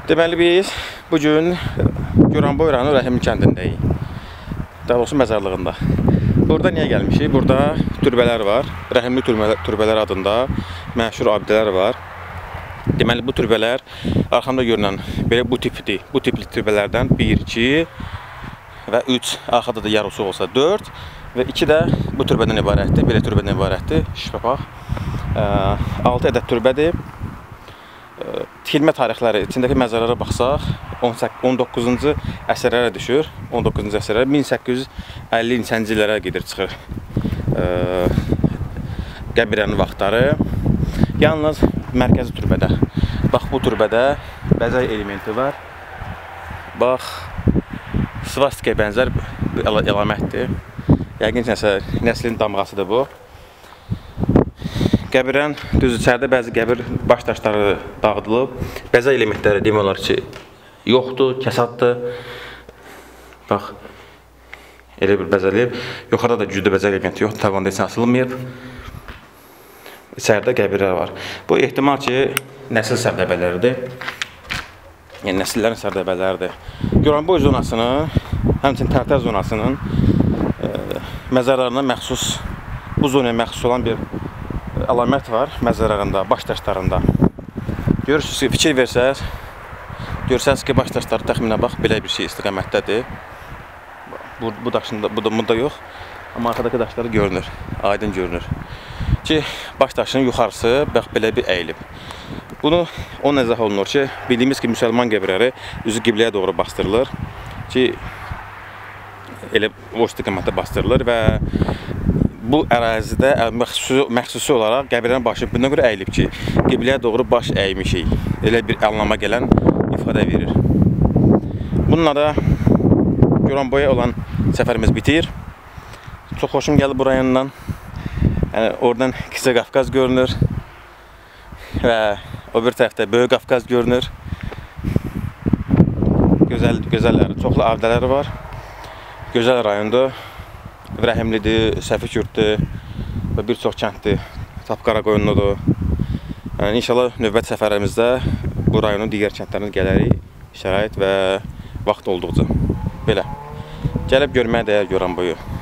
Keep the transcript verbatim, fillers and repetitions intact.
Deməli biz bugün Goranboy rayonu Rəhimli kəndindəyik. Daha doğrusu məzarlığında. Burada niyə gəlmişik? Burada türbələr var. Rəhimli türbələr adında məşhur abidələr var. Deməli bu türbələr arxamda görünən belə bu tipdir. Bu tipli türbələrdən bir, iki və üç, arxada da yarısı olsa dörd və iki də bu türbədən ibarətdir. Belə türbədən ibarətdir. Şifapaq. altı ədəd türbədir. Tikilmə tarixləri, içindəki məzarlara baxsaq, on doqquzuncu əsrlərə düşür. on doqquzuncu əsrlərə, min səkkiz yüz əlli illərə gedir, çıxır qəbirənin vaxtları. Yalnız mərkəzi türbədə. Bax, bu türbədə bəzək elementi var. Bax, svastikaya bənzər bir əlamətdir. Yəqin nəsə nəslin damğasıdır bu. Qəbirən düz içəridə bəzi qəbir baş daşları dağıdılıb. Bəzək elementləri demək olar ki, yoxdur, kəsaddır. Bax, elə bir bəzəliyib. Yuxarıda da güclü bəzək elementi yoxdur, tavanda heç asılmayıb. İçəridə qəbirlər var. Bu ehtimal ki, nəsil sərdəbələridir. Yəni, nəsillərin sərdəbələridir. Goranboy zonasının, həmçinin Tərtər zonasının məzarlarına məxsus, bu zonaya məxsus olan bir əlamət var məzarlarında, baş daşlarında. Görürsünüz ki, fikir versəz, görsəniz ki, baş daşları təxminə bax, belə bir şey istiqamətdədir. Bu, bu daşında, bu da, bu da yox, amma arxadakı daşları görünür, aydın görünür. Ki, baş daşının yuxarısı bax, belə bir əyilib. Bunu o nəzərə olunur ki, bildiyimiz ki, müsəlman qəbirləri üzü qibləyə doğru bastırılır ki, elə o istiqamətdə bastırılır və bu ərazidə məxsusi, məxsusi olaraq qəbirlərin başı bundan görə əyilib ki, qibləyə doğru baş əymişik. Elə bir anlama gələn ifadə verir. Bununla da Goranboya olan səfərimiz bitir. Çox xoşum gəldi bu rayondan. Yəni, oradan Kiçik Qafqaz görünür və o bir tərəfdə Böyük Qafqaz görünür. Gözəl, gözəlləri, çoxlu abidələri var. Gözəl rayondur. Rəhimlidir, Səfikürdür və bir çox kənddir. Tapqaraqoyunludur. Yəni, inşallah növbət səfərimizdə bu rayonun digər kəndlərinə gələrik, şərait və vaxt olduqca. Belə. Gəlib görməyə dəyər Goranboyu.